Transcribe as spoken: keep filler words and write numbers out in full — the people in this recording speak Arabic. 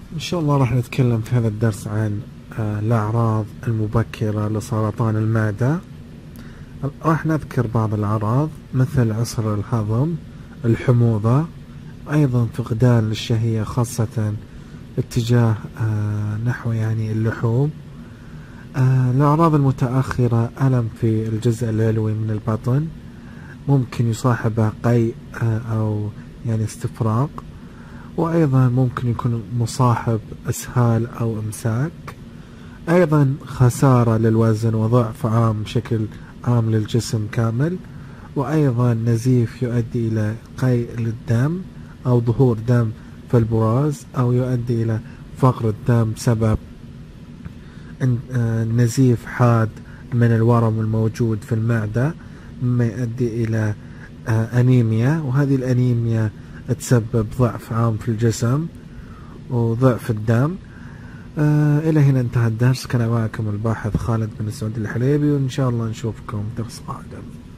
إن شاء الله راح نتكلم في هذا الدرس عن آه، الأعراض المبكرة لسرطان المعدة. راح نذكر بعض الأعراض مثل عسر الهضم، الحموضة، أيضا فقدان للشهية خاصة اتجاه آه، نحو يعني اللحوم. آه، الأعراض المتأخرة ألم في الجزء العلوي من البطن، ممكن يصاحبه قيء آه، أو يعني استفراغ، وأيضا ممكن يكون مصاحب إسهال أو إمساك. أيضا خسارة للوزن وضعف عام بشكل عام للجسم كامل، وأيضا نزيف يؤدي إلى قيء للدم أو ظهور دم في البراز، أو يؤدي إلى فقر الدم بسبب نزيف حاد من الورم الموجود في المعدة، مما يؤدي إلى أنيميا، وهذه الأنيميا تسبب ضعف عام في الجسم وضعف الدم. آه إلى هنا انتهى الدرس. كان معكم الباحث خالد بن سعود الحليبي، وإن شاء الله نشوفكم درس قادم.